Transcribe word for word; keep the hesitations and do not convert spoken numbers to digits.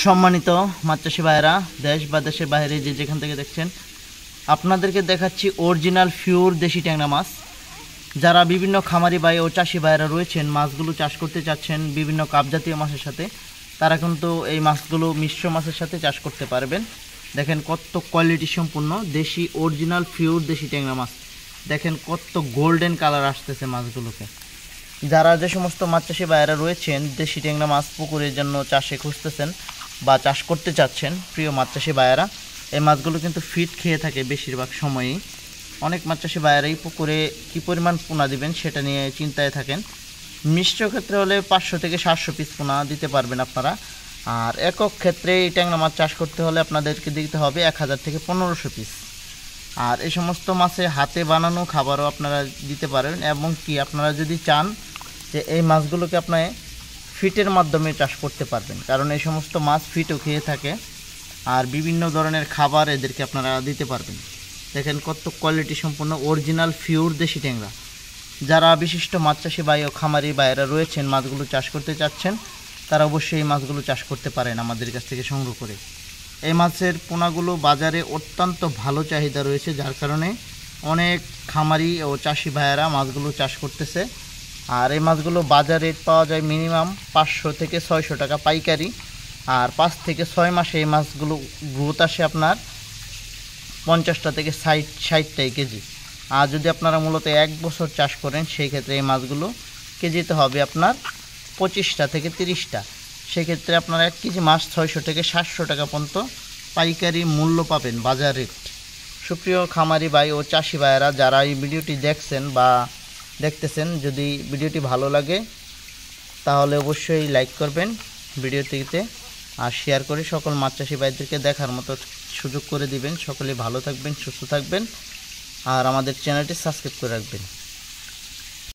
সম্মানিত মাছ চাষি ভাইরা, দেশ বা দেশের বাইরে যে যেখান থেকে দেখছেন, আপনাদেরকে দেখাচ্ছি অরিজিনাল পিওর দেশি ট্যাংরা মাছ। যারা বিভিন্ন খামারি ভাই ও চাষি ভাইরা রয়েছেন, মাছগুলো চাষ করতে চাচ্ছেন বিভিন্ন কাপ জাতীয় মাছের সাথে, তারা কিন্তু এই মাছগুলো মিশ্র মাছের সাথে চাষ করতে পারবেন। দেখেন কত কোয়ালিটি সম্পূর্ণ দেশি অরিজিনাল পিওর দেশি ট্যাংরা মাছ। দেখেন কত গোল্ডেন কালার আসতেছে মাছগুলোকে। যারা যে সমস্ত মাছ চাষি ভাইয়েরা রয়েছেন, দেশি ট্যাংরা মাছ পুকুরের জন্য চাষে খুঁজতেছেন বা চাষ করতে চাচ্ছেন, প্রিয় মাছ চাষি ভাইয়েরা, এই মাছগুলো কিন্তু ফিট খেয়ে থাকে বেশিরভাগ সময়ই। অনেক মাছ চাষি ভাইয়েরাই পুকুরে কী পরিমাণ পোনা দিবেন সেটা নিয়ে চিন্তায় থাকেন। মিশ্র ক্ষেত্রে হলে পাঁচশো থেকে সাতশো পিস পোনা দিতে পারবেন আপনারা। আর একক ক্ষেত্রে এই ট্যাংরা মাছ চাষ করতে হলে আপনাদেরকে দিতে হবে এক হাজার থেকে পনেরোশো পিস। আর এই সমস্ত মাছে হাতে বানানো খাবারও আপনারা দিতে পারেন, এবং কি আপনারা যদি চান যে এই মাছগুলোকে আপনি ফিটের মাধ্যমে চাষ করতে পারবেন, কারণ এই সমস্ত মাছ ফিটও খেয়ে থাকে। আর বিভিন্ন ধরনের খাবার এদেরকে আপনারা দিতে পারবেন। দেখেন কত কোয়ালিটি সম্পূর্ণ অরিজিনাল পিওর দেশি ট্যাংরা। যারা বিশিষ্ট মাছ চাষি ভাই ও খামারি ভাইয়েরা রয়েছেন, মাছগুলো চাষ করতে চাচ্ছেন, তারা অবশ্যই এই মাছগুলো চাষ করতে পারেন আমাদের কাছ থেকে সংগ্রহ করে। এই মাছের পোনাগুলো বাজারে অত্যন্ত ভালো চাহিদা রয়েছে, যার কারণে অনেক খামারি ও চাষি ভাইয়েরা মাছগুলো চাষ করতেছে। আর এই মাছগুলো বাজার রেট পাওয়া যায় মিনিমাম পাঁচশো থেকে ছয়শো টাকা পাইকারি। আর পাঁচ থেকে ছয় মাসে এই মাছগুলো গ্রোথ আসে আপনার পঞ্চাশটা থেকে ষাট ষাটটাই কেজি। আর যদি আপনারা মূলত এক বছর চাষ করেন, সেই ক্ষেত্রে এই মাছগুলো কেজিতে হবে আপনার পঁচিশটা থেকে তিরিশটা। সেক্ষেত্রে আপনারা এক কেজি মাছ ছয়শো থেকে সাতশো টাকা পর্যন্ত পাইকারি মূল্য পাবেন বাজার রেট। সুপ্রিয় খামারি ভাই ও চাষি ভাইয়েরা, যারা এই ভিডিওটি দেখছেন বা দেখতেছেন, যদি ভিডিওটি ভালো লাগে তাহলে অবশ্যই লাইক করবেন ভিডিওটিতে, আর শেয়ার করে সকল মাছ চাষি ভাইদেরকে দেখার মতো সুযোগ করে দিবেন। সকলে ভালো থাকবেন, সুস্থ থাকবেন, আর আমাদের চ্যানেলটি সাবস্ক্রাইব করে রাখবেন।